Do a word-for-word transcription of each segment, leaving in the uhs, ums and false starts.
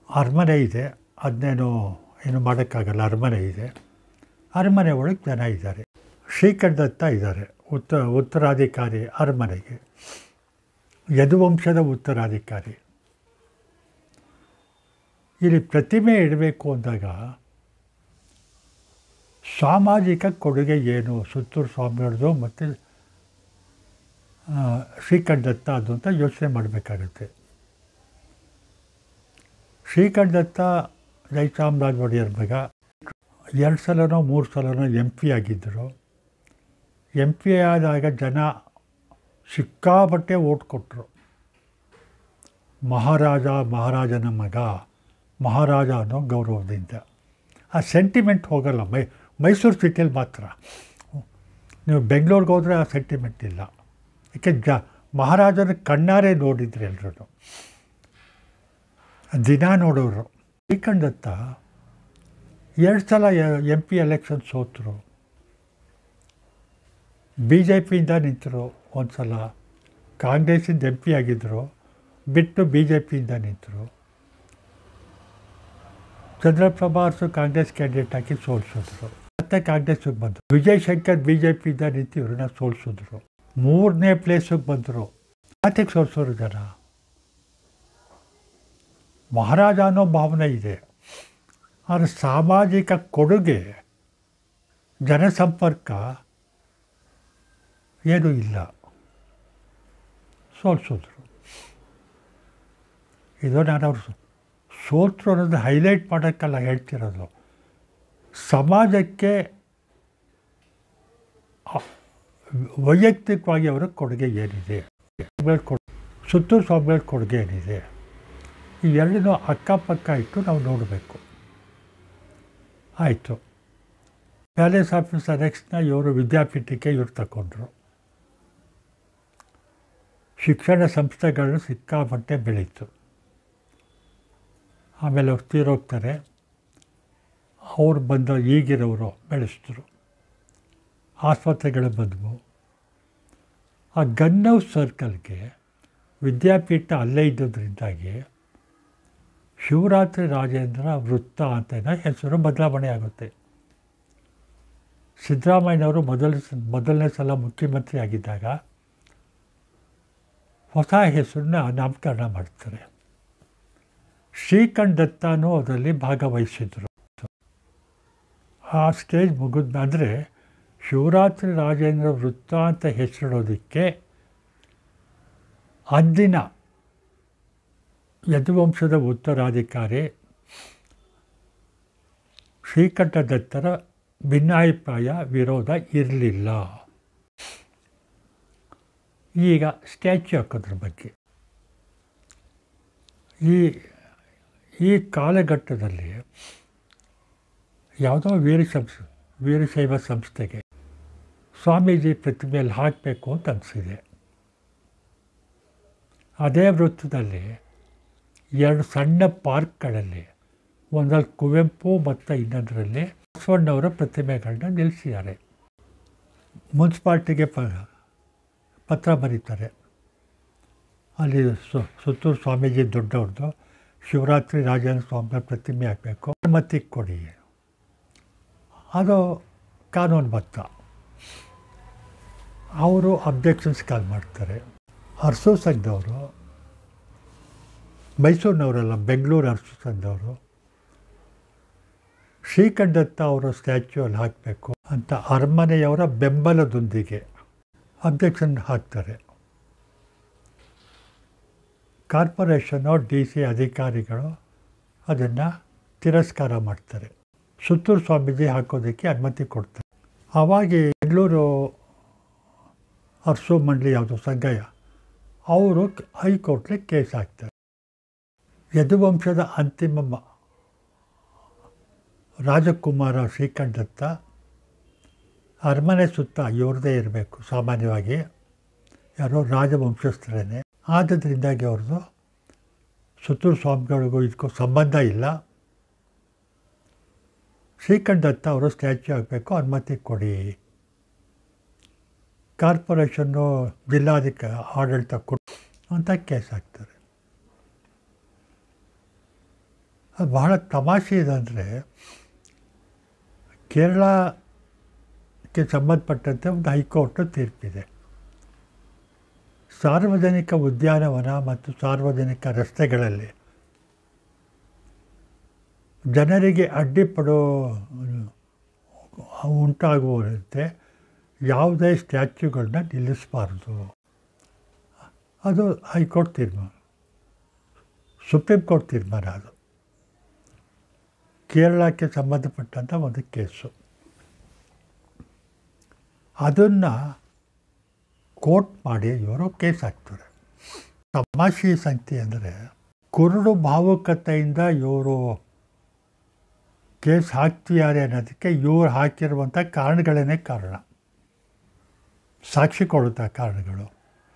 ಅರಮನೆ ಇದೆ, ಅದನ್ನೇನು ಏನು ಮಾಡೋಕ್ಕಾಗಲ್ಲ. ಅರಮನೆ ಇದೆ, ಅರಮನೆ ಒಳಗೆ ಜನ ಇದ್ದಾರೆ. ಶ್ರೀಕಂಠದತ್ತ ಇದ್ದಾರೆ, ಉತ್ತ ಉತ್ತರಾಧಿಕಾರಿ ಅರಮನೆಗೆ, ಯದುವಂಶದ ಉತ್ತರಾಧಿಕಾರಿ. ಇಲ್ಲಿ ಪ್ರತಿಮೆ ಇಡಬೇಕು ಅಂದಾಗ ಸಾಮಾಜಿಕ ಕೊಡುಗೆ ಏನು ಸುತ್ತೂರು ಸ್ವಾಮಿಗಳದ್ದು ಮತ್ತು ಶ್ರೀಕಂಠದತ್ತ ಅದು ಅಂತ ಯೋಚನೆ ಮಾಡಬೇಕಾಗುತ್ತೆ. ಶ್ರೀಕಂಠದತ್ತ ಜಯಚಾಮರಾಜ ಒಡೆಯರ್ ಮಗ. ಎರಡು ಸಲನೋ ಮೂರು ಸಲನೋ ಎಂ ಪಿ ಆಗಿದ್ದರು. ಎಂ ಪಿ ಆದಾಗ ಜನ ಸಿಕ್ಕಾಪಟ್ಟೆ ಓಟ್ ಕೊಟ್ಟರು. ಮಹಾರಾಜ ಮಹಾರಾಜನ ಮಗ ಮಹಾರಾಜ ಅನ್ನೋ ಗೌರವದಿಂದ. ಆ ಸೆಂಟಿಮೆಂಟ್ ಹೋಗಲ್ಲ. ಮೈ ಮೈಸೂರು ಸಿಟಿಯಲ್ಲಿ ಮಾತ್ರ. ನೀವು ಬೆಂಗಳೂರಿಗೆ ಹೋದರೆ ಆ ಸೆಂಟಿಮೆಂಟ್ ಇಲ್ಲ. ಯಾಕೆ ಜ ಮಹಾರಾಜನ ಕಣ್ಣಾರೆ ನೋಡಿದ್ರು ಎಲ್ಲರೂ, ದಿನ ನೋಡೋರು. ಶ್ರೀಕಂಠದತ್ತ ಎರಡು ಸಲ ಎಂ ಪಿ ಎಲೆಕ್ಷನ್ ಸೋತರು. ಬಿ ಜೆ ಪಿಯಿಂದ ನಿಂತರು ಒಂದು ಸಲ, ಕಾಂಗ್ರೆಸ್ಸಿಂದ ಎಂ ಪಿ ಆಗಿದ್ದರು, ಬಿಟ್ಟು ಬಿ ಜೆ ಪಿಯಿಂದ ನಿಂತರು. ಚಂದ್ರಪ್ರಭಾ ಅರಸು ಕಾಂಗ್ರೆಸ್ ಕ್ಯಾಂಡಿಡೇಟ್ ಹಾಕಿ ಸೋಲಿಸಿದ್ರು. ಮತ್ತೆ ಕಾಂಗ್ರೆಸ್ಸಿಗೆ ಬಂದರು. ವಿಜಯ್ ಶಂಕರ್ ಬಿ ಜೆ ಪಿಯಿಂದ ನಿಂತು ಇವ್ರನ್ನ ಸೋಲಿಸಿದ್ರು. ಮೂರನೇ ಪ್ಲೇಸಿಗೆ ಬಂದರು. ಯಾತಕ್ಕೆ ಸೋಲಿಸೋರು ಜನ? ಮಹಾರಾಜ ಅನ್ನೋ ಭಾವನೆ ಇದೆ, ಆದರೆ ಸಾಮಾಜಿಕ ಕೊಡುಗೆ ಜನಸಂಪರ್ಕ ಏನೂ ಇಲ್ಲ, ಸೋಲಿಸಿದ್ರು. ಇದು ನಾನು ಅವರು ಸೋತರು ಅನ್ನೋದು ಹೈಲೈಟ್ ಮಾಡೋಕ್ಕೆಲ್ಲ ಹೇಳ್ತಿರೋದು. ಸಮಾಜಕ್ಕೆ ವೈಯಕ್ತಿಕವಾಗಿ ಅವರ ಕೊಡುಗೆ ಏನಿದೆ, ಸುತ್ತೂರು ಸ್ವಾಮಿಗಳ ಕೊಡುಗೆ ಏನಿದೆ, ಈ ಎರಡನ್ನೂ ಅಕ್ಕಪಕ್ಕ ಇಟ್ಟು ನಾವು ನೋಡಬೇಕು. ಆಯಿತು. ಪ್ಯಾಲೇಸ್ ಆಫೀಸ್ ಅನೆಕ್ಸ್ನ ಇವರು ವಿದ್ಯಾಪೀಠಕ್ಕೆ ಇವ್ರು ತಗೊಂಡ್ರು. ಶಿಕ್ಷಣ ಸಂಸ್ಥೆಗಳು ಸಿಕ್ಕಾಪಟ್ಟೆ ಬೆಳೀತು. ಆಮೇಲೆ ಅವ್ರು ತೀರೋಗ್ತಾರೆ. ಅವ್ರು ಬಂದ ಈಗಿರೋರು ಬೆಳೆಸಿದ್ರು. ಆಸ್ಪತ್ರೆಗಳು ಬಂದವು. ಆ ಗನ್ ಹೌಸ್ ಸರ್ಕಲ್ಗೆ ವಿದ್ಯಾಪೀಠ ಅಲ್ಲೇ ಇದ್ದದ್ರಿಂದಾಗಿ ಶಿವರಾತ್ರಿ ರಾಜೇಂದ್ರ ವೃತ್ತ ಅಂತ ಹೆಸರು ಬದಲಾವಣೆ ಆಗುತ್ತೆ. ಸಿದ್ದರಾಮಯ್ಯನವರು ಮೊದಲ ಮೊದಲನೇ ಸಲ ಮುಖ್ಯಮಂತ್ರಿ ಆಗಿದ್ದಾಗ ಹೊಸ ಹೆಸರನ್ನ ನಾಮಕರಣ ಮಾಡ್ತಾರೆ. ಶ್ರೀಕಂಠದತ್ತನೂ ಅದರಲ್ಲಿ ಭಾಗವಹಿಸಿದರು. ಆ ಸ್ಟೇಜ್ ಮುಗಿದ ಅಂದರೆ ಶಿವರಾತ್ರಿ ರಾಜೇಂದ್ರ ವೃತ್ತ ಅಂತ ಹೆಸರಿಡೋದಕ್ಕೆ ಅಂದಿನ ಯದುವಂಶದ ಉತ್ತರಾಧಿಕಾರಿ ಶ್ರೀಕಂಠದತ್ತರ ಭಿನ್ನಾಭಿಪ್ರಾಯ ವಿರೋಧ ಇರಲಿಲ್ಲ. ಈಗ ಸ್ಟ್ಯಾಚ್ಯೂ ಹಾಕೋದ್ರ ಬಗ್ಗೆ ಈ ಈ ಕಾಲಘಟ್ಟದಲ್ಲಿ ಯಾವುದೋ ವೀರ ಸಂಸ್ ವೀರಶೈವ ಸಂಸ್ಥೆಗೆ ಸ್ವಾಮೀಜಿ ಪ್ರತಿಮೆಯಲ್ಲಿ ಹಾಕಬೇಕು ಅಂತ ಅನಿಸಿದೆ. ಅದೇ ವೃತ್ತದಲ್ಲಿ ಎರಡು ಸಣ್ಣ ಪಾರ್ಕ್ಗಳಲ್ಲಿ, ಒಂದರಲ್ಲಿ ಕುವೆಂಪು ಮತ್ತು ಇನ್ನೊಂದರಲ್ಲಿ ಬಸವಣ್ಣವರ ಪ್ರತಿಮೆಗಳನ್ನ ನಿಲ್ಲಿಸಿದ್ದಾರೆ. ಮುನ್ಸಿಪಾಲ್ಟಿಗೆ ಪ ಪತ್ರ ಬರೀತಾರೆ. ಅಲ್ಲಿ ಸುತ್ತೂರು ಸ್ವಾಮೀಜಿ ದೊಡ್ಡವ್ರದ್ದು ಶಿವರಾತ್ರಿ ರಾಜೇಂದ್ರ ಸ್ವಾಮಿ ಪ್ರತಿಮೆ ಹಾಕಬೇಕು, ಅನುಮತಿ ಕೊಡಿ. ಅದು ಕಾನೂನುಬದ್ಧ. ಅವರು ಅಬ್ಜೆಕ್ಷನ್ಸ್ ಕಾಲ್ ಮಾಡ್ತಾರೆ. ಅರಸು ಸಂಘದವರು, ಮೈಸೂರಿನವರಲ್ಲ, ಬೆಂಗಳೂರು ಅರಸು ಸಂಘದವರು ಶ್ರೀಕಂಠದತ್ತ ಅವರ ಸ್ಟ್ಯಾಚ್ಯೂ ಅಲ್ಲಿ ಹಾಕಬೇಕು ಅಂತ ಅರಮನೆಯವರ ಬೆಂಬಲದೊಂದಿಗೆ ಅಬ್ಜೆಕ್ಷನ್ ಹಾಕ್ತಾರೆ. ಕಾರ್ಪೊರೇಷನ್ನು ಡಿ ಸಿ ಅಧಿಕಾರಿಗಳು ಅದನ್ನು ತಿರಸ್ಕಾರ ಮಾಡ್ತಾರೆ. ಸುತ್ತೂರು ಸ್ವಾಮೀಜಿ ಹಾಕೋದಕ್ಕೆ ಅನುಮತಿ ಕೊಡ್ತಾರೆ. ಆವಾಗ ಬೆಂಗಳೂರು ಅರಸು ಮಂಡಳಿ ಯಾವುದು ಸಂಘಯ ಅವರು ಹೈಕೋರ್ಟ್ಗೆ ಕೇಸ್ ಹಾಕ್ತಾರೆ. ಯದುವಂಶದ ಅಂತಿಮ ರಾಜಕುಮಾರ ಶ್ರೀಕಂಠದತ್ತ ಅರಮನೆ ಸುತ್ತ ಇವ್ರದ್ದೇ ಇರಬೇಕು ಸಾಮಾನ್ಯವಾಗಿ, ಯಾರೋ ರಾಜವಂಶಸ್ಥರೇ. ಆದ್ದರಿಂದಾಗಿ ಅವ್ರದ್ದು ಸುತ್ತೂರು ಸ್ವಾಮಿಗಳಿಗೂ ಇದಕ್ಕೂ ಸಂಬಂಧ ಇಲ್ಲ. ಶ್ರೀಕಂಠದತ್ತ ಅವರು ಸ್ಟ್ಯಾಚ್ಯೂ ಆಗಬೇಕು, ಅನುಮತಿ ಕೊಡಿ. ಕಾರ್ಪೊರೇಷನ್ನು ಜಿಲ್ಲಾಧಿಕ ಆಡಳಿತ ಕೊಡು ಅಂತ ಕೇಸ್ ಹಾಕ್ತಾರೆ. ಅದು ಬಹಳ ತಮಾಷೆ ಇದಂದರೆ ಕೇರಳಕ್ಕೆ ಸಂಬಂಧಪಟ್ಟಂತೆ ಒಂದು ಹೈಕೋರ್ಟ್ ತೀರ್ಪಿದೆ. ಸಾರ್ವಜನಿಕ ಉದ್ಯಾನವನ ಮತ್ತು ಸಾರ್ವಜನಿಕ ರಸ್ತೆಗಳಲ್ಲಿ ಜನರಿಗೆ ಅಡ್ಡಿಪಡೋ ಉಂಟಾಗುವಂತೆ ಯಾವುದೇ ಸ್ಟ್ಯಾಚ್ಯೂಗಳನ್ನ ನಿಲ್ಲಿಸಬಾರ್ದು. ಅದು ಹೈಕೋರ್ಟ್ ತೀರ್ಮಾನ, ಸುಪ್ರೀಂ ಕೋರ್ಟ್ ತೀರ್ಮಾನ. ಅದು ಕೇರಳಕ್ಕೆ ಸಂಬಂಧಪಟ್ಟಂಥ ಒಂದು ಕೇಸು. ಅದನ್ನು ಕೋರ್ಟ್ ಮಾಡಿ ಇವರು ಕೇಸ್ ಹಾಕ್ತಾರೆ. ತಮಾಷೆ ಸಂಗತಿ ಅಂದರೆ ಕುರುಡು ಭಾವುಕತೆಯಿಂದ ಇವರು ಕೇಸ್ ಹಾಕ್ತಿದ್ದಾರೆ ಅನ್ನೋದಕ್ಕೆ ಇವ್ರು ಹಾಕಿರುವಂಥ ಕಾರಣಗಳೇ ಕಾರಣ, ಸಾಕ್ಷಿ ಕೊಡುವಂಥ ಕಾರಣಗಳು.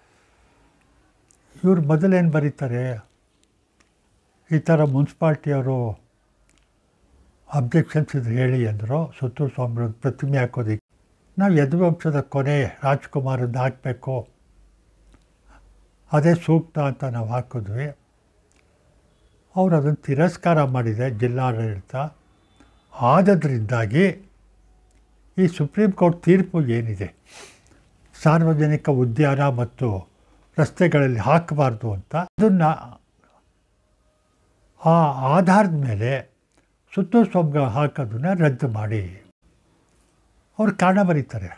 ಇವ್ರು ಮೊದಲೇನು ಬರೀತಾರೆ, ಈ ಥರ ಮುನ್ಸಿಪಾಲ್ಟಿಯವರು ಅಬ್ಜೆಕ್ಷನ್ಸ್ ಇದು ಹೇಳಿ ಅಂದರು, ಸುತ್ತೂರು ಸ್ವಾಮಿ ಪ್ರತಿಮೆ ಹಾಕೋದಕ್ಕೆ ನಾವು ಯದುವಂಶದ ಕೊನೆ ರಾಜ್ಕುಮಾರದ್ದು ಹಾಕಬೇಕು, ಅದೇ ಸೂಕ್ತ ಅಂತ ನಾವು ಹಾಕಿದ್ವಿ. ಅವರು ಅದನ್ನು ತಿರಸ್ಕಾರ ಮಾಡಿದೆ ಜಿಲ್ಲಾಡಳಿತ. ಆದ್ದರಿಂದಾಗಿ ಈ ಸುಪ್ರೀಂ ಕೋರ್ಟ್ ತೀರ್ಪು ಏನಿದೆ, ಸಾರ್ವಜನಿಕ ಉದ್ಯಾನ ಮತ್ತು ರಸ್ತೆಗಳಲ್ಲಿ ಹಾಕಬಾರ್ದು ಅಂತ, ಅದನ್ನು ಆ ಆಧಾರದ ಮೇಲೆ ಸುತ್ತೂರು ಸ್ವಾಮಿಗಳು ಹಾಕೋದನ್ನು ರದ್ದು ಮಾಡಿ ಅವ್ರು ಕಾರಣ ಬರೀತಾರೆ.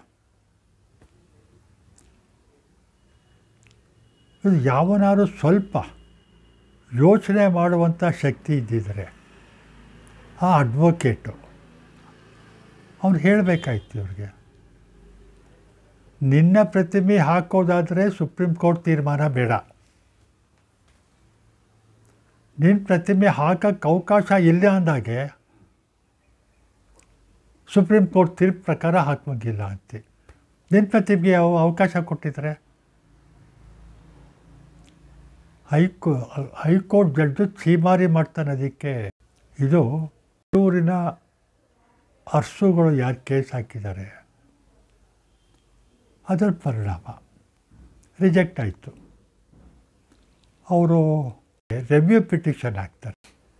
ಇದು ಯಾವನಾರು ಸ್ವಲ್ಪ ಯೋಚನೆ ಮಾಡುವಂಥ ಶಕ್ತಿ ಇದ್ದಿದ್ದಾರೆ ಆ ಅಡ್ವೊಕೇಟು ಅವ್ರು ಹೇಳಬೇಕಾಯ್ತು ಇವ್ರಿಗೆ, ನಿನ್ನ ಪ್ರತಿಮೆ ಹಾಕೋದಾದರೆ ಸುಪ್ರೀಂ ಕೋರ್ಟ್ ತೀರ್ಮಾನ ಬೇಡ, ನಿನ್ನ ಪ್ರತಿಮೆ ಹಾಕೋಕ್ಕೆ ಅವಕಾಶ ಇಲ್ಲ ಅಂದಾಗೆ ಸುಪ್ರೀಂ ಕೋರ್ಟ್ ತೀರ್ಪು ಪ್ರಕಾರ ಹಾಕುವಂಗಿಲ್ಲ ಅಂತೆ. ನಿನ್ನ ಪ್ರತಿಮೆಗೆ ಅವಕಾಶ ಕೊಟ್ಟಿದ್ದಾರೆ. ಹೈಕೋ ಹೈಕೋರ್ಟ್ ಜಡ್ಜು ಛೀಮಾರಿ ಮಾಡ್ತಾನೆ. ಅದಕ್ಕೆ ಇದು ಊರಿನ ಅರ್ಸುಗಳು ಯಾರು ಕೇಸ್ ಹಾಕಿದ್ದಾರೆ ಅದರ ಪರಿಣಾಮ ರಿಜೆಕ್ಟ್ ಆಯಿತು. ಅವರು ರೆವ್ಯೂ ಪಿಟಿಷನ್ ಹಾಕ್ತಾರೆ.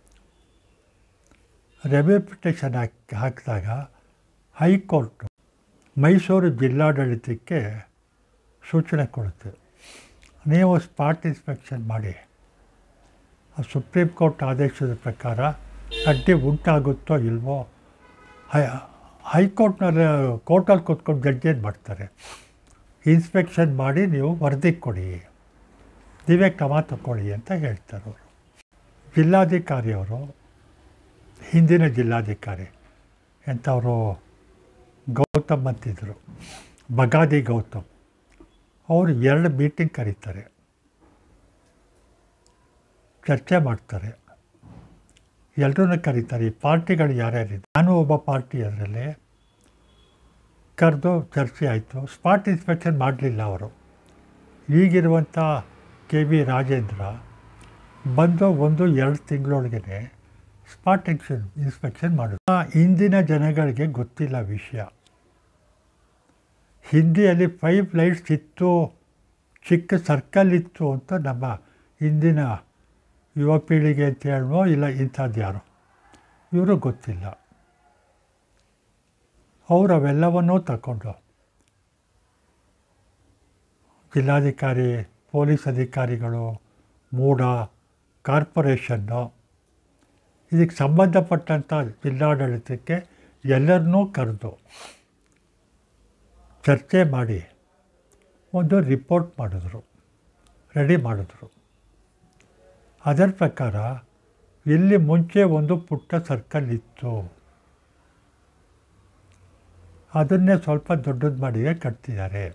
ರೆವ್ಯೂ ಪಿಟಿಷನ್ ಹಾಕಿ ಹಾಕಿದಾಗ ಹೈಕೋರ್ಟು ಮೈಸೂರು ಜಿಲ್ಲಾಡಳಿತಕ್ಕೆ ಸೂಚನೆ ಕೊಡುತ್ತೆ, ನೀವು ಸ್ಪಾಟ್ ಇನ್ಸ್ಪೆಕ್ಷನ್ ಮಾಡಿ ಆ ಸುಪ್ರೀಂ ಕೋರ್ಟ್ ಆದೇಶದ ಪ್ರಕಾರ ಅಡ್ಡಿ ಉಂಟಾಗುತ್ತೋ ಇಲ್ವೋ. ಹೈ ಹೈಕೋರ್ಟ್ನಲ್ಲಿ ಕೋರ್ಟಲ್ಲಿ ಕೂತ್ಕೊಂಡು ಜಡ್ಜ್ ಏನು ಮಾಡ್ತಾರೆ, ಇನ್ಸ್ಪೆಕ್ಷನ್ ಮಾಡಿ ನೀವು ವರದಿ ಕೊಡಿ, ನೀವೇ ಕ್ರಮ ತಗೊಳ್ಳಿ ಅಂತ ಹೇಳ್ತಾರೆ ಅವರು. ಜಿಲ್ಲಾಧಿಕಾರಿಯವರು, ಹಿಂದಿನ ಜಿಲ್ಲಾಧಿಕಾರಿ ಎಂಥವರು ಗೌತಮ್ ಅಂತಿದ್ರು, ಬಗಾದಿ ಗೌತಮ್, ಅವರು ಎರಡು ಮೀಟಿಂಗ್ ಕರೀತಾರೆ, ಚರ್ಚೆ ಮಾಡ್ತಾರೆ, ಎಲ್ಲರೂ ಕರೀತಾರೆ. ಈ ಪಾರ್ಟಿಗಳು ಯಾರ್ಯಾರಿದೆ, ನಾನು ಒಬ್ಬ ಪಾರ್ಟಿ ಅದರಲ್ಲಿ ಕರೆದು ಚರ್ಚೆ ಆಯಿತು. ಸ್ಪಾಟ್ ಇನ್ಸ್ಪೆಕ್ಷನ್ ಮಾಡಲಿಲ್ಲ ಅವರು. ಈಗಿರುವಂಥ ಕೆ ವಿ ರಾಜೇಂದ್ರ ಬಂದು ಒಂದು ಎರಡು ತಿಂಗಳೊಳಗೆ ಸ್ಪಾಟ್ ಇನ್ಸ್ಪೆಕ್ಷನ್ ಇನ್ಸ್ಪೆಕ್ಷನ್ ಮಾಡೋದು. ಇಂದಿನ ಜನಗಳಿಗೆ ಗೊತ್ತಿಲ್ಲ ವಿಷಯ. ಹಿಂದಿಯಲ್ಲಿ ಫೈವ್ ಲೈಟ್ಸ್ ಇತ್ತು, ಚಿಕ್ಕ ಸರ್ಕಲ್ ಇತ್ತು ಅಂತ ನಮ್ಮ ಇಂದಿನ ಯುವ ಪೀಳಿಗೆ ಅಂತ ಹೇಳುವ ಇಲ್ಲ ಇಂಥದ್ದು ಯಾರು ಇವರು ಗೊತ್ತಿಲ್ಲ. ಅವರು ಅವೆಲ್ಲವನ್ನೂ ತಗೊಂಡು ಜಿಲ್ಲಾಧಿಕಾರಿ, ಪೊಲೀಸ್ ಅಧಿಕಾರಿಗಳು, ಮೂಡ, ಕಾರ್ಪೊರೇಷನ್ನು, ಇದಕ್ಕೆ ಸಂಬಂಧಪಟ್ಟಂಥ ಜಿಲ್ಲಾಡಳಿತಕ್ಕೆ ಎಲ್ಲರನ್ನೂ ಕರೆದು ಚರ್ಚೆ ಮಾಡಿ ಒಂದು ರಿಪೋರ್ಟ್ ಮಾಡಿದ್ರು, ರೆಡಿ ಮಾಡಿದ್ರು. ಅದರ ಪ್ರಕಾರ ಇಲ್ಲಿ ಮುಂಚೆ ಒಂದು ಪುಟ್ಟ ಸರ್ಕಲ್ ಇತ್ತು, ಅದನ್ನೇ ಸ್ವಲ್ಪ ದೊಡ್ಡದು ಮಾಡಿ ಕಟ್ತಿದ್ದಾರೆ.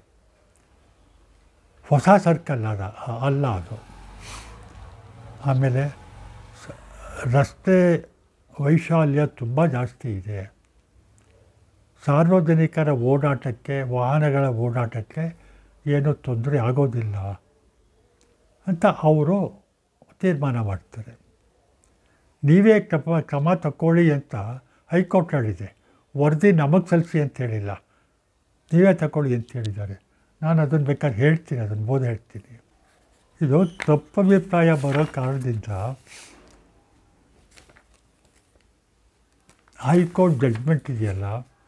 ಹೊಸ ಸರ್ಕಲ್ ಅದ ಅಲ್ಲ ಅದು. ಆಮೇಲೆ ರಸ್ತೆ ವೈಶಾಲ್ಯ ತುಂಬ ಜಾಸ್ತಿ ಇದೆ, ಸಾರ್ವಜನಿಕರ ಓಡಾಟಕ್ಕೆ, ವಾಹನಗಳ ಓಡಾಟಕ್ಕೆ ಏನೂ ತೊಂದರೆ ಆಗೋದಿಲ್ಲ ಅಂತ ಅವರು ತೀರ್ಮಾನ ಮಾಡ್ತಾರೆ. ನೀವೇ ಕ್ರಮ ಕ್ರಮ ತಗೊಳ್ಳಿ ಅಂತ ಹೈಕೋರ್ಟ್ ಹೇಳಿದೆ, ವರದಿ ನಮಗೆ ಸಲ್ಲಿಸಿ ಅಂತ ಹೇಳಿಲ್ಲ, ನೀವೇ ತಗೊಳ್ಳಿ ಅಂತ ಹೇಳಿದ್ದಾರೆ. ನಾನು ಅದನ್ನು ಬೇಕಾದ್ರೆ ಹೇಳ್ತೀನಿ, ಅದನ್ನು ಬೋಧ ಹೇಳ್ತೀನಿ. ಇದು ತಪ್ಪಭಿಪ್ರಾಯ ಬರೋ ಕಾರಣದಿಂದ ಹೈಕೋರ್ಟ್ ಜಡ್ಜ್ಮೆಂಟ್ ಇದೆಯಲ್ಲ,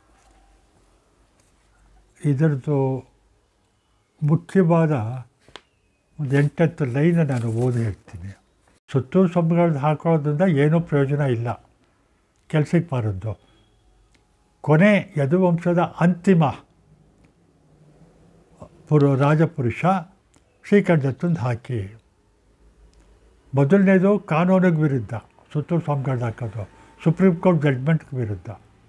ಇದರದ್ದು ಮುಖ್ಯವಾದ ಒಂದು ಎಂಟತ್ತು ಲೈನ ನಾನು ಓದಿ ಹೇಳ್ತೀನಿ. ಸುತ್ತೂರು ಸ್ವಾಮಿಗಳದ್ದು ಹಾಕೊಳ್ಳೋದ್ರಿಂದ ಏನೂ ಪ್ರಯೋಜನ ಇಲ್ಲ, ಕೆಲಸಕ್ಕೆ ಬಾರದ್ದು. ಕೊನೆ ಯದುವಂಶದ ಅಂತಿಮ ಪುರು ರಾಜಪುರುಷ ಶ್ರೀಕಂಠದತ್ತಂದು ಹಾಕಿ. ಮೊದಲನೇದು ಕಾನೂನಿಗೆ ವಿರುದ್ಧ, ಸುತ್ತೂರು ಸ್ವಾಮಿಗಳದ್ದು ಹಾಕೋದು ಸುಪ್ರೀಂ ಕೋರ್ಟ್ ಜಡ್ಜ್ಮೆಂಟ್ಗೆ ವಿರುದ್ಧ.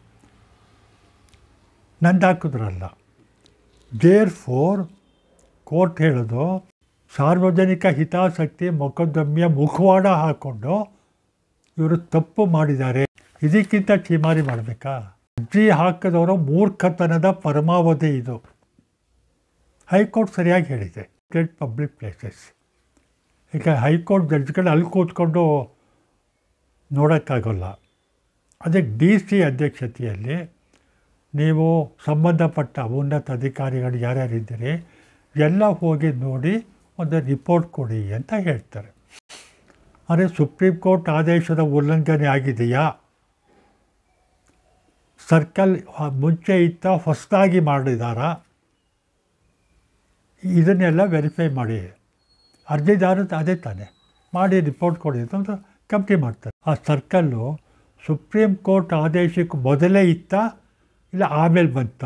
ನಂದು ಹಾಕಿದ್ರಲ್ಲ. ದೇರ್ ಫೋರ್ ಕೋರ್ಟ್ ಹೇಳೋದು, ಸಾರ್ವಜನಿಕ ಹಿತಾಸಕ್ತಿ ಮೊಕದ್ದಮೆಯ ಮುಖವಾಡ ಹಾಕ್ಕೊಂಡು ಇವರು ತಪ್ಪು ಮಾಡಿದ್ದಾರೆ, ಇದಕ್ಕಿಂತ ಚೀಮಾರಿ ಮಾಡಬೇಕಾ? ಅರ್ಜಿ ಹಾಕಿದವರು ಮೂರ್ಖತನದ ಪರಮಾವಧಿ ಇದು. ಹೈಕೋರ್ಟ್ ಸರಿಯಾಗಿ ಹೇಳಿದೆ. Great public places. ಈಗ ಹೈಕೋರ್ಟ್ ಜಡ್ಜ್ಗಳು ಅಲ್ಲಿ ಕೂತ್ಕೊಂಡು ನೋಡೋಕ್ಕಾಗೋಲ್ಲ. ಅದಕ್ಕೆ ಡಿ ಸಿ ಅಧ್ಯಕ್ಷತೆಯಲ್ಲಿ ನೀವು ಸಂಬಂಧಪಟ್ಟ ಉನ್ನತ ಅಧಿಕಾರಿಗಳು ಯಾರ್ಯಾರಿದ್ದೀರಿ ಎಲ್ಲ ಹೋಗಿ ನೋಡಿ ಒಂದು ರಿಪೋರ್ಟ್ ಕೊಡಿ ಅಂತ ಹೇಳ್ತಾರೆ. ಆದರೆ ಸುಪ್ರೀಂ ಕೋರ್ಟ್ ಆದೇಶದ ಉಲ್ಲಂಘನೆ ಆಗಿದೆಯಾ, ಸರ್ಕಲ್ ಮುಂಚೆ ಇತ್ತ ಹೊಸದಾಗಿ ಮಾಡಿದಾರಾ, ಇದನ್ನೆಲ್ಲ ವೆರಿಫೈ ಮಾಡಿ. ಅರ್ಜಿದಾರದ್ದು ಅದೇ ತಾನೆ, ಮಾಡಿ ರಿಪೋರ್ಟ್ ಕೊಡಿ ಅಂತ ಕಂಪ್ನಿ ಮಾಡ್ತಾರೆ. ಆ ಸರ್ಕಲ್ಲು ಸುಪ್ರೀಂ ಕೋರ್ಟ್ ಆದೇಶಕ್ಕೆ ಮೊದಲೇ ಇತ್ತ ಇಲ್ಲ ಆಮೇಲೆ ಬಂತ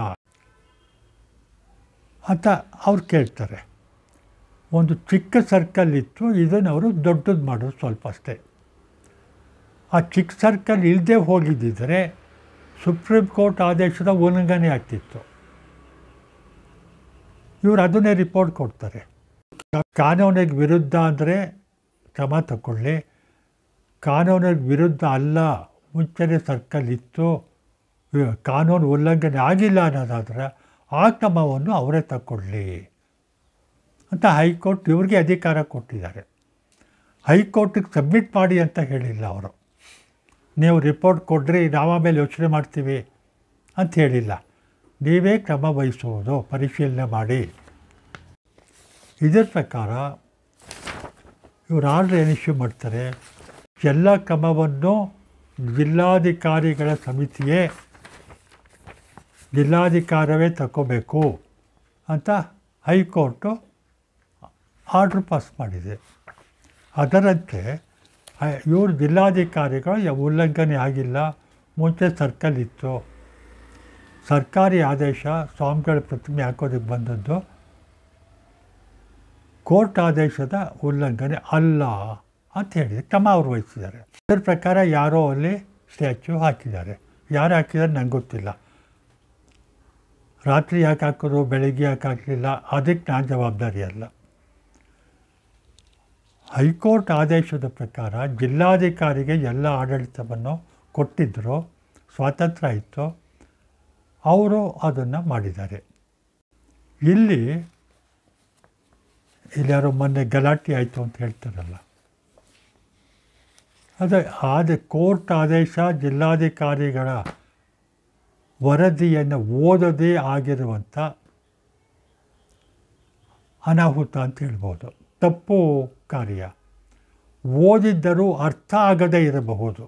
ಅಂತ ಅವ್ರು ಕೇಳ್ತಾರೆ. ಒಂದು ಚಿಕ್ಕ ಸರ್ಕಲ್ ಇತ್ತು, ಇದನ್ನು ಅವರು ದೊಡ್ಡದು ಮಾಡೋದು ಸ್ವಲ್ಪ ಅಷ್ಟೇ. ಆ ಚಿಕ್ಕ ಸರ್ಕಲ್ ಇಲ್ಲದೆ ಹೋಗಿದ್ದಿದ್ರೆ ಸುಪ್ರೀಂ ಕೋರ್ಟ್ ಆದೇಶದ ಉಲ್ಲಂಘನೆ ಆಗ್ತಿತ್ತು. ಇವರು ಅದನ್ನೇ ರಿಪೋರ್ಟ್ ಕೊಡ್ತಾರೆ. ಕಾನೂನಿಗೆ ವಿರುದ್ಧ ಅಂದರೆ ಕ್ರಮ ತಗೊಳ್ಳಿ, ಕಾನೂನಿಗೆ ವಿರುದ್ಧ ಅಲ್ಲ, ಮುಂಚೆನೇ ಸರ್ಕಲ್ ಇತ್ತು, ಕಾನೂನು ಉಲ್ಲಂಘನೆ ಆಗಿಲ್ಲ ಅನ್ನೋದಾದರೆ ಆ ಕ್ರಮವನ್ನು ಅವರೇ ತಗೊಳ್ಳಿ ಅಂತ ಹೈಕೋರ್ಟ್ ಇವ್ರಿಗೆ ಅಧಿಕಾರ ಕೊಟ್ಟಿದ್ದಾರೆ. ಹೈಕೋರ್ಟಿಗೆ ಸಬ್ಮಿಟ್ ಮಾಡಿ ಅಂತ ಹೇಳಿಲ್ಲ ಅವರು. ನೀವು ರಿಪೋರ್ಟ್ ಕೊಡ್ರಿ, ನಾವು ಆಮೇಲೆ ಯೋಚನೆ ಮಾಡ್ತೀವಿ ಅಂತ ಹೇಳಿಲ್ಲ. ನೀವೇ ಕ್ರಮ ವಹಿಸುವುದು, ಪರಿಶೀಲನೆ ಮಾಡಿ. ಇದರ ಪ್ರಕಾರ ಇವರು ಆರ್ಡರ್ ಏನು ಇಶ್ಯೂ ಮಾಡ್ತಾರೆ, ಎಲ್ಲ ಕ್ರಮವನ್ನು ಜಿಲ್ಲಾಧಿಕಾರಿಗಳ ಸಮಿತಿಯೇ ಜಿಲ್ಲಾಧಿಕಾರವೇ ತಗೋಬೇಕು ಅಂತ ಹೈಕೋರ್ಟು ಆರ್ಡ್ರ್ ಪಾಸ್ ಮಾಡಿದೆ. ಅದರಂತೆ ಇವರು ಜಿಲ್ಲಾಧಿಕಾರಿಗಳು ಉಲ್ಲಂಘನೆ ಆಗಿಲ್ಲ, ಮುಂಚೆ ಸರ್ಕಲ್ ಇತ್ತು, ಸರ್ಕಾರಿ ಆದೇಶ ಸ್ವಾಮಿಗಳ ಪ್ರತಿಮೆ ಹಾಕೋದಕ್ಕೆ ಬಂದದ್ದು ಕೋರ್ಟ್ ಆದೇಶದ ಉಲ್ಲಂಘನೆ ಅಲ್ಲ ಅಂತ ಹೇಳಿದೆ. ಕ್ರಮ ಅವರು ವಹಿಸಿದ್ದಾರೆ. ಅದರ ಪ್ರಕಾರ ಯಾರೋ ಅಲ್ಲಿ ಸ್ಟ್ಯಾಚ್ಯೂ ಹಾಕಿದ್ದಾರೆ. ಯಾರು ಹಾಕಿದ್ದಾರೆ ನಂಗೆ ಗೊತ್ತಿಲ್ಲ. ರಾತ್ರಿ ಯಾಕೆ ಹಾಕೋದು, ಬೆಳಗ್ಗೆ ಯಾಕೆ ಹಾಕಲಿಲ್ಲ, ಅದಕ್ಕೆ ನಾನು ಜವಾಬ್ದಾರಿ ಅಲ್ಲ. ಹೈಕೋರ್ಟ್ ಆದೇಶದ ಪ್ರಕಾರ ಜಿಲ್ಲಾಧಿಕಾರಿಗೆ ಎಲ್ಲ ಆಡಳಿತವನ್ನು ಕೊಟ್ಟಿದ್ದರು, ಸ್ವಾತಂತ್ರ್ಯ ಇತ್ತು, ಅವರು ಅದನ್ನು ಮಾಡಿದ್ದಾರೆ. ಇಲ್ಲಿ ಇಲ್ಲಿ ಯಾರೋ ಮೊನ್ನೆ ಗಲಾಟೆ ಆಯಿತು ಅಂತ ಹೇಳ್ತಾರಲ್ಲ, ಅದು ಆದ ಕೋರ್ಟ್ ಆದೇಶ ಜಿಲ್ಲಾಧಿಕಾರಿಗಳ ವರದಿಯನ್ನು ಓದದೇ ಆಗಿರುವಂಥ ಅನಾಹುತ ಅಂತ ಹೇಳ್ಬೋದು. ತಪ್ಪು ಕಾರ್ಯ. ಓದಿದ್ದರೂ ಅರ್ಥ ಆಗದೇ ಇರಬಹುದು.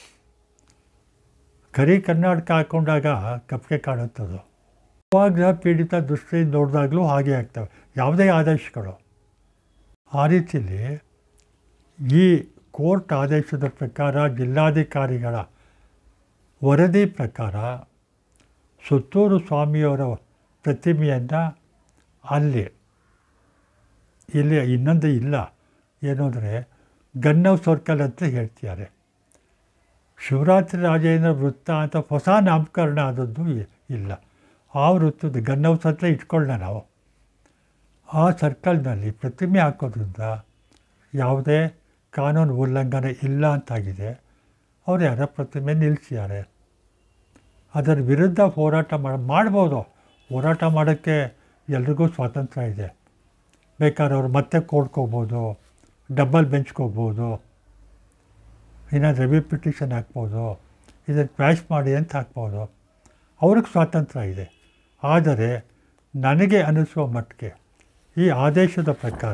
ಕರಿ ಕರ್ನಾಟಕ ಹಾಕ್ಕೊಂಡಾಗ ಕಪ್ಪಿಗೆ ಕಾಣುತ್ತದು. ಅವಾಗ ಪೀಡಿತ ದೃಷ್ಟಿಯಿಂದ ನೋಡಿದಾಗಲೂ ಹಾಗೆ ಆಗ್ತವೆ ಯಾವುದೇ ಆದೇಶಗಳು. ಆ ರೀತಿಯಲ್ಲಿ ಈ ಕೋರ್ಟ್ ಆದೇಶದ ಪ್ರಕಾರ ಜಿಲ್ಲಾಧಿಕಾರಿಗಳ ವರದಿ ಪ್ರಕಾರ ಸುತ್ತೂರು ಸ್ವಾಮಿಯವರ ಪ್ರತಿಮೆಯನ್ನು ಅಲ್ಲಿ ಇಲ್ಲಿ ಇನ್ನೊಂದು ಇಲ್ಲ ಏನು ಅಂದರೆ ಗನ್ನವ್ ಸರ್ಕಲ್ ಅಂತ ಹೇಳ್ತಿದ್ದಾರೆ. ಶಿವರಾತ್ರಿ ರಾಜೇಂದ್ರ ವೃತ್ತ ಅಂತ ಹೊಸ ನಾಮಕರಣ ಆದದ್ದು ಇಲ್ಲ. ಆ ವೃತ್ತದ ಗನ್ನವ್ ಸರ್ಕಲ್ ಇಟ್ಕೊಳ್ಳೋಣ ನಾವು. ಆ ಸರ್ಕಲ್ನಲ್ಲಿ ಪ್ರತಿಮೆ ಹಾಕೋದ್ರಿಂದ ಯಾವುದೇ ಕಾನೂನು ಉಲ್ಲಂಘನೆ ಇಲ್ಲ ಅಂತಾಗಿದೆ. ಅವರು ಯಾರ ಪ್ರತಿಮೆ ನಿಲ್ಲಿಸಿದ್ದಾರೆ. ಅದರ ವಿರುದ್ಧ ಹೋರಾಟ ಮಾಡಿ ಮಾಡ್ಬೋದು. ಹೋರಾಟ ಮಾಡೋಕ್ಕೆ ಎಲ್ರಿಗೂ ಸ್ವಾತಂತ್ರ್ಯ ಇದೆ. ಬೇಕಾದ್ರೆ ಅವ್ರು ಮತ್ತೆ ಕೋರ್ಟ್ಗೆ ಹೋಗ್ಬೋದು, ಡಬಲ್ ಬೆಂಚ್ಗೆ ಹೋಗ್ಬೋದು, ಇನ್ನು ರಿವ್ಯೂ ಪಿಟಿಷನ್ ಹಾಕ್ಬೋದು, ಇದನ್ನು ಕ್ವ್ಯಾಶ್ ಮಾಡಿ ಅಂತ ಹಾಕ್ಬೋದು. ಅವ್ರಿಗೆ ಸ್ವಾತಂತ್ರ್ಯ ಇದೆ. ಆದರೆ ನನಗೆ ಅನಿಸುವ ಮಟ್ಟಿಗೆ ಈ ಆದೇಶದ ಪ್ರಕಾರ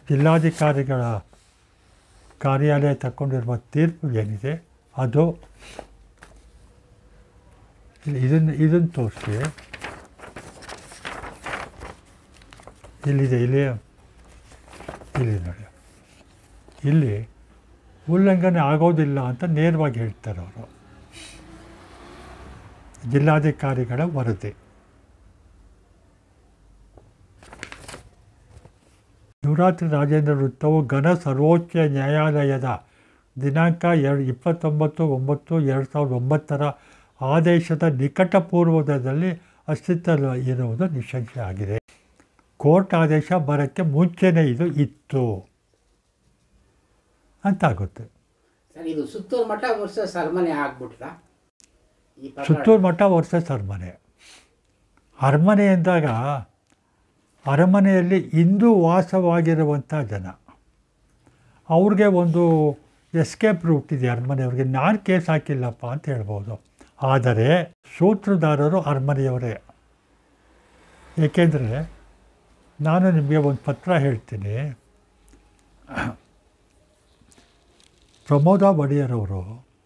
ಜಿಲ್ಲಾಧಿಕಾರಿಗಳ ಕಾರ್ಯಾಲಯ ತಗೊಂಡಿರುವ ತೀರ್ಪು ಏನಿದೆ ಅದು ಇದನ್ನು ಇದನ್ನು ತೋರಿಸಿ. ಇಲ್ಲಿದೆ, ಇಲ್ಲಿ ಇಲ್ಲಿ ನೋಡಿ, ಇಲ್ಲಿ ಉಲ್ಲಂಘನೆ ಆಗೋದಿಲ್ಲ ಅಂತ ನೇರವಾಗಿ ಹೇಳ್ತಾರೆ ಅವರು. ಜಿಲ್ಲಾಧಿಕಾರಿಗಳ ವರದಿ. ಶಿವರಾತ್ರಿ ರಾಜೇಂದ್ರ ವೃತ್ತವು ಘನ ಸರ್ವೋಚ್ಚ ನ್ಯಾಯಾಲಯದ ದಿನಾಂಕ ಎರಡು ಇಪ್ಪತ್ತೊಂಬತ್ತು ಒಂಬತ್ತು ಎರಡು ಸಾವಿರದ ಒಂಬತ್ತರ ಆದೇಶದ ನಿಕಟಪೂರ್ವದಲ್ಲಿ ಅಸ್ತಿತ್ವ ಇರುವುದು ನಿಸ್ಸಂಶಯ ಆಗಿದೆ. ಕೋರ್ಟ್ ಆದೇಶ ಬರೋಕ್ಕೆ ಮುಂಚೆನೇ ಇದು ಇತ್ತು ಅಂತಾಗುತ್ತೆ. ಸರ್, ಇದು ಸುತ್ತೂರು ಮಠ ವರ್ಸಸ್ ಅರಮನೆ ಆಗ್ಬಿಟ್ಟ. ಸುತ್ತೂರು ಮಠ ವರ್ಸಸ್ ಅರಮನೆ. ಅರಮನೆ ಎಂದಾಗ ಅರಮನೆಯಲ್ಲಿ ಇಂದು ವಾಸವಾಗಿರುವಂಥ ಜನ, ಅವ್ರಿಗೆ ಒಂದು ಎಸ್ಕೇಪ್ ರೂಟ್ ಇದೆ ಅರಮನೆಯವ್ರಿಗೆ. ನಾನು ಕೇಸ್ ಹಾಕಿಲ್ಲಪ್ಪ ಅಂತ ಹೇಳ್ಬೋದು. ಆದರೆ ಸೂತ್ರಧಾರರು ಅರಮನೆಯವರೇ. ಏಕೆಂದರೆ ನಾನು ನಿಮಗೆ ಒಂದು ಪತ್ರ ಹೇಳ್ತೀನಿ. ಪ್ರಮೋದ ಒಡೆಯರವರು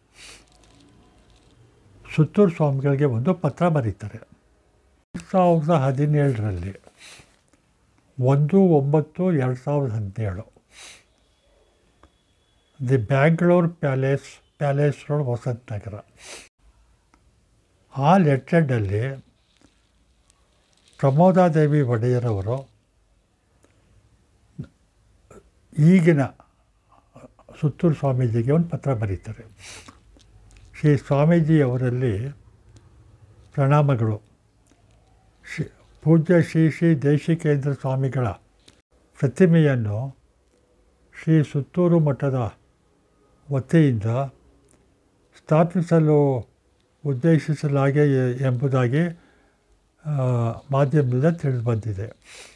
ಸುತ್ತೂರು ಸ್ವಾಮಿಗಳಿಗೆ ಒಂದು ಪತ್ರ ಬರೀತಾರೆ ಎರಡು ಸಾವಿರದ ಹದಿನೇಳರಲ್ಲಿ, ಒಂದು ಒಂಬತ್ತು ಎರಡು ಸಾವಿರದ ಹದಿನೇಳು. The Bangalore palace palace road, Vasanth Nagar. ಆ ಲೆಟರ್ನಲ್ಲಿ ಪ್ರಮೋದಾದೇವಿ ಒಡೆಯರವರು ಈಗಿನ ಸುತ್ತೂರು ಸ್ವಾಮೀಜಿಗೆ ಒಂದು ಪತ್ರ ಬರೀತಾರೆ. ಶ್ರೀ ಸ್ವಾಮೀಜಿಯವರಲ್ಲಿ ಪ್ರಣಾಮಗಳು. ಶ್ರೀ ಪೂಜ್ಯ ಶ್ರೀ ಶ್ರೀ ದೇಶಿಕೇಂದ್ರ ಸ್ವಾಮಿಗಳ ಪ್ರತಿಮೆಯನ್ನು ಶ್ರೀ ಸುತ್ತೂರು ಮಠದ ವತಿಯಿಂದ ಸ್ಥಾಪಿಸಲು ಉದ್ದೇಶಿಸಲಾಗಿದೆ ಎಂಬುದಾಗಿ ಮಾಧ್ಯಮದಿಂದ ತಿಳಿದುಬಂದಿದೆ.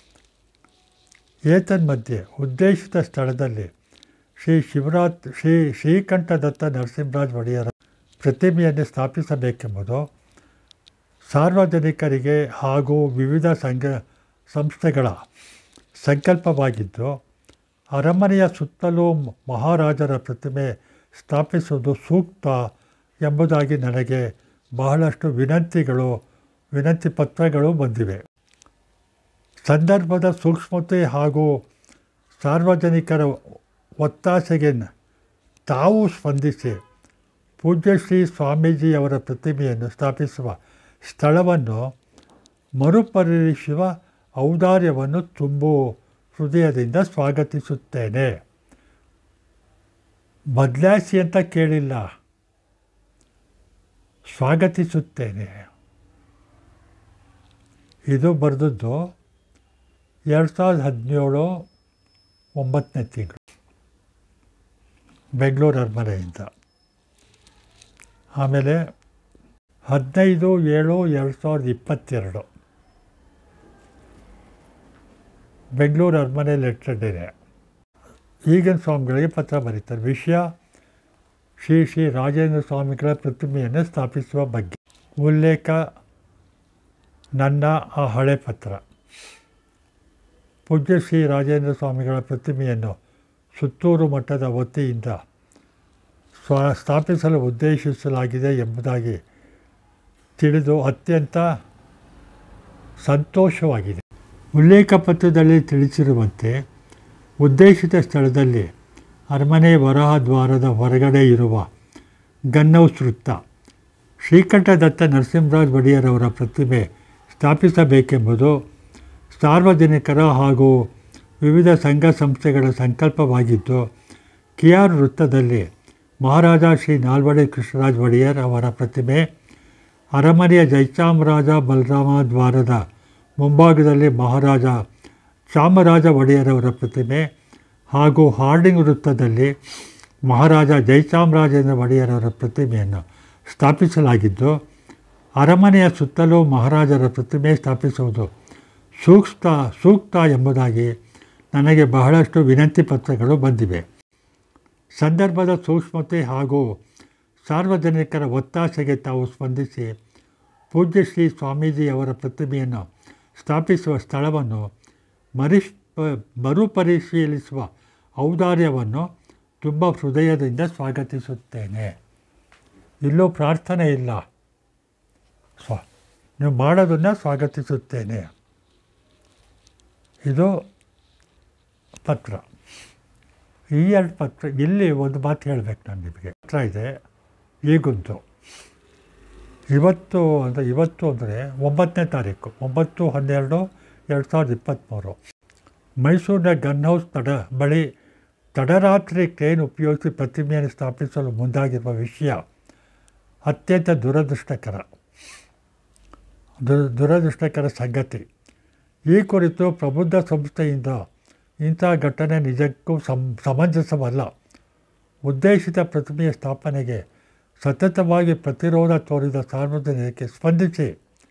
ಏತನ್ಮಧ್ಯೆ ಉದ್ದೇಶಿತ ಸ್ಥಳದಲ್ಲಿ ಶ್ರೀ ಶಿವರಾತ್ ಶ್ರೀ ಶ್ರೀಕಂಠದತ್ತ ನರಸಿಂಹರಾಜ ಒಡೆಯರ ಪ್ರತಿಮೆಯನ್ನು ಸ್ಥಾಪಿಸಬೇಕೆಂಬುದು ಸಾರ್ವಜನಿಕರಿಗೆ ಹಾಗೂ ವಿವಿಧ ಸಂಘ ಸಂಸ್ಥೆಗಳ ಸಂಕಲ್ಪವಾಗಿದ್ದು, ಅರಮನೆಯ ಸುತ್ತಲೂ ಮಹಾರಾಜರ ಪ್ರತಿಮೆ ಸ್ಥಾಪಿಸುವುದು ಸೂಕ್ತ ಎಂಬುದಾಗಿ ನನಗೆ ಬಹಳಷ್ಟು ವಿನಂತಿಗಳು ವಿನಂತಿ ಪತ್ರಗಳು ಬಂದಿವೆ. ಸಂದರ್ಭದ ಸೂಕ್ಷ್ಮತೆ ಹಾಗೂ ಸಾರ್ವಜನಿಕರ ಒತ್ತಾಸೆಗೆ ತಾವು ಸ್ಪಂದಿಸಿ ಪೂಜ್ಯ ಶ್ರೀ ಸ್ವಾಮೀಜಿಯವರ ಪ್ರತಿಮೆಯನ್ನು ಸ್ಥಾಪಿಸುವ ಸ್ಥಳವನ್ನು ಮರುಪರಿಶೀಲಿಸುವ ಔದಾರ್ಯವನ್ನು ತುಂಬು ಹೃದಯದಿಂದ ಸ್ವಾಗತಿಸುತ್ತೇನೆ. ಬದಲಾಯಿಸಿ ಅಂತ ಕೇಳಿಲ್ಲ, ಸ್ವಾಗತಿಸುತ್ತೇನೆ. ಇದು ಬರೆದದ್ದು ಎರಡು ಸಾವಿರದ ಹದಿನೇಳು ಒಂಬತ್ತನೇ ತಿಂಗಳು ಬೆಂಗಳೂರು ಅರಮನೆಯಿಂದ. ಆಮೇಲೆ ಹದಿನೈದು ಏಳು ಎರಡು ಸಾವಿರದ ಇಪ್ಪತ್ತೆರಡು ಬೆಂಗಳೂರು ಅರಮನೆ ಲೆಟರ್ಡಿದೆ. ಈಗಿನ ಸ್ವಾಮಿಗಳಿಗೆ ಪತ್ರ ಬರೀತಾರೆ. ವಿಷಯ ಶ್ರೀ ಶ್ರೀ ರಾಜೇಂದ್ರ ಸ್ವಾಮಿಗಳ ಪ್ರತಿಮೆಯನ್ನು ಸ್ಥಾಪಿಸುವ ಬಗ್ಗೆ. ಉಲ್ಲೇಖ ನನ್ನ ಆ ಹಳೆ ಪತ್ರ. ಪೂಜ್ಯ ಶ್ರೀ ರಾಜೇಂದ್ರ ಸ್ವಾಮಿಗಳ ಪ್ರತಿಮೆಯನ್ನು ಸುತ್ತೂರು ಮಠದ ವತಿಯಿಂದ ಸ್ವ ಸ್ಥಾಪಿಸಲು ಉದ್ದೇಶಿಸಲಾಗಿದೆ ಎಂಬುದಾಗಿ ತಿಳಿದು ಅತ್ಯಂತ ಸಂತೋಷವಾಗಿದೆ. ಉಲ್ಲೇಖ ಪತ್ರದಲ್ಲಿ ತಿಳಿಸಿರುವಂತೆ ಉದ್ದೇಶಿತ ಸ್ಥಳದಲ್ಲಿ ಅರಮನೆ ವರಾಹ ದ್ವಾರದ ಹೊರಗಡೆ ಇರುವ ಗನ್ಹೌಸ್ ವೃತ್ತ ಶ್ರೀಕಂಠದತ್ತ ನರಸಿಂಹರಾಜ ಒಡೆಯರವರ ಪ್ರತಿಮೆ ಸ್ಥಾಪಿಸಬೇಕೆಂಬುದು ಸಾರ್ವಜನಿಕರ ಹಾಗೂ ವಿವಿಧ ಸಂಘ ಸಂಸ್ಥೆಗಳ ಸಂಕಲ್ಪವಾಗಿದ್ದು, ಕೆ ಆರ್ ವೃತ್ತದಲ್ಲಿ ಮಹಾರಾಜ ಶ್ರೀ ನಾಲ್ವಡಿ ಕೃಷ್ಣರಾಜ ಒಡೆಯರ್ ಅವರ ಪ್ರತಿಮೆ, ಅರಮನೆಯ ಜಯಚಾಮರಾಜ ಬಲರಾಮ ದ್ವಾರದ ಮುಂಭಾಗದಲ್ಲಿ ಮಹಾರಾಜ ಚಾಮರಾಜ ಒಡೆಯರವರ ಪ್ರತಿಮೆ ಹಾಗೂ ಹಾರ್ಡಿಂಗ್ ವೃತ್ತದಲ್ಲಿ ಮಹಾರಾಜ ಜಯಚಾಮರಾಜೇಂದ್ರ ಒಡೆಯರವರ ಪ್ರತಿಮೆಯನ್ನು ಸ್ಥಾಪಿಸಲಾಗಿದ್ದು, ಅರಮನೆಯ ಸುತ್ತಲೂ ಮಹಾರಾಜರ ಪ್ರತಿಮೆ ಸ್ಥಾಪಿಸುವುದು ಸೂಕ್ತ ಸೂಕ್ತ ಎಂಬುದಾಗಿ ನನಗೆ ಬಹಳಷ್ಟು ವಿನಂತಿ ಪತ್ರಗಳು ಬಂದಿವೆ. ಸಂದರ್ಭದ ಸೂಕ್ಷ್ಮತೆ ಹಾಗೂ ಸಾರ್ವಜನಿಕರ ಒತ್ತಾಸೆಗೆ ತಾವು ಸ್ಪಂದಿಸಿ ಪೂಜ್ಯ ಶ್ರೀ ಸ್ವಾಮೀಜಿಯವರ ಪ್ರತಿಮೆಯನ್ನು ಸ್ಥಾಪಿಸುವ ಸ್ಥಳವನ್ನು ಮರಿಶ್ ಮರುಪರಿಶೀಲಿಸುವ ಔದಾರ್ಯವನ್ನು ತುಂಬ ಹೃದಯದಿಂದ ಸ್ವಾಗತಿಸುತ್ತೇನೆ. ಇಲ್ಲೂ ಪ್ರಾರ್ಥನೆ ಇಲ್ಲ, ಸ್ವ ನೀವು ಮಾಡೋದನ್ನು ಸ್ವಾಗತಿಸುತ್ತೇನೆ. ಇದು ಪತ್ರ. ಈ ಎರಡು ಪತ್ರ ಇಲ್ಲಿ ಒಂದು ಮಾತು ಹೇಳಬೇಕು ನಾನು ನಿಮಗೆ. ಪತ್ರ ಇದೆ ಈಗುಂಟು. ಇವತ್ತು ಅಂದರೆ ಇವತ್ತು ಅಂದರೆ ಒಂಬತ್ತನೇ ತಾರೀಕು ಒಂಬತ್ತು ಹನ್ನೆರಡು ಎರಡು ಸಾವಿರದ ಇಪ್ಪತ್ತ್ಮೂರು ಮೈಸೂರಿನ ಗನ್ ಹೌಸ್ ತಡ ಬಳಿ ತಡರಾತ್ರಿ ಕ್ರೇನ್ ಉಪಯೋಗಿಸಿ ಪ್ರತಿಮೆಯನ್ನು ಸ್ಥಾಪಿಸಲು ಮುಂದಾಗಿರುವ ವಿಷಯ ಅತ್ಯಂತ ದುರದೃಷ್ಟಕರ ದುರ ದುರದೃಷ್ಟಕರ ಸಂಗತಿ. ಈ ಕುರಿತು ಪ್ರಬುದ್ಧ ಸಂಸ್ಥೆಯಿಂದ ಇಂಥ ಘಟನೆ ನಿಜಕ್ಕೂ ಸಂ ಸಮಂಜಸವಲ್ಲ. ಉದ್ದೇಶಿತ ಪ್ರತಿಮೆಯ ಸ್ಥಾಪನೆಗೆ ಸತತವಾಗಿ ಪ್ರತಿರೋಧ ತೋರಿದ ಸಾರ್ವಜನಿಕರಿಗೆ ಸ್ಪಂದಿಸಿ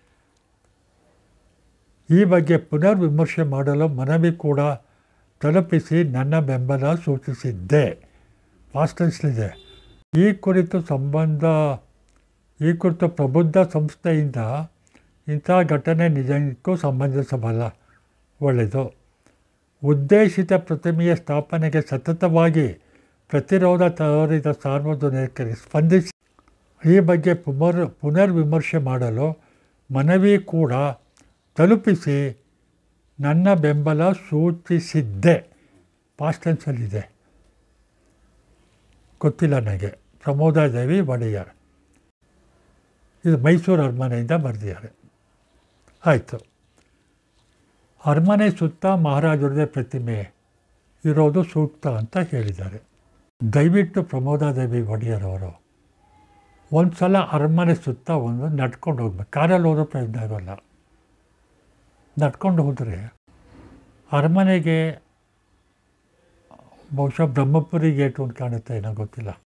ಈ ಬಗ್ಗೆ ಪುನರ್ ವಿಮರ್ಶೆ ಮಾಡಲು ಮನವಿ ಕೂಡ ತಲುಪಿಸಿ ನನ್ನ ಬೆಂಬಲ ಸೂಚಿಸಿದ್ದೆ. ಪಾಸ್ಟೆನ್ಸ್ಲಿದೆ. ಈ ಕುರಿತು ಸಂಬಂಧ ಈ ಕುರಿತು ಪ್ರಬುದ್ಧ ಸಂಸ್ಥೆಯಿಂದ ಇಂಥ ಘಟನೆ ನಿಜಕ್ಕೂ ಸಮಂಜಸವಲ್ಲ. ಒಳ್ಳೆಯದು. ಉದ್ದೇಶಿತ ಪ್ರತಿಮೆಯ ಸ್ಥಾಪನೆಗೆ ಸತತವಾಗಿ ಪ್ರತಿರೋಧ ತೋರಿದ ಸಾರ್ವಜನಿಕರಿಗೆ ಸ್ಪಂದಿಸಿ ಈ ಬಗ್ಗೆ ಪುನರ್ ಪುನರ್ ವಿಮರ್ಶೆ ಮಾಡಲು ಮನವಿ ಕೂಡ ತಲುಪಿಸಿ ನನ್ನ ಬೆಂಬಲ ಸೂಚಿಸಿದ್ದೆ. ಪಾಸ್ಟೆನ್ಸಲ್ಲಿದೆ. ಗೊತ್ತಿಲ್ಲ ನನಗೆ. ಪ್ರಮೋದಾದೇವಿ ಒಡೆಯರ್. ಇದು ಮೈಸೂರು ಅರಮನೆಯಿಂದ ಬರೆದಿದ್ದಾರೆ. ಆಯಿತು. ಅರಮನೆ ಸುತ್ತ ಮಹಾರಾಜರದೇ ಪ್ರತಿಮೆ ಇರೋದು ಸೂಕ್ತ ಅಂತ ಹೇಳಿದ್ದಾರೆ. ದಯವಿಟ್ಟು ಪ್ರಮೋದಾದೇವಿ ಒಡೆಯರವರು ಒಂದು ಸಲ ಅರಮನೆ ಸುತ್ತ ಒಂದು ನಡ್ಕೊಂಡು ಹೋಗ್ಬೇಕು. ಕಾರಲ್ಲಿ ಹೋದೋ ಪ್ರಯೋಜನ ಆಗೋಲ್ಲ. ನಡ್ಕೊಂಡು ಹೋದರೆ ಅರಮನೆಗೆ ಬಹುಶಃ ಬ್ರಹ್ಮಪುರಿ ಗೇಟು ಅಂತ ಕಾಣುತ್ತೆ, ಏನೋ ಗೊತ್ತಿಲ್ಲ.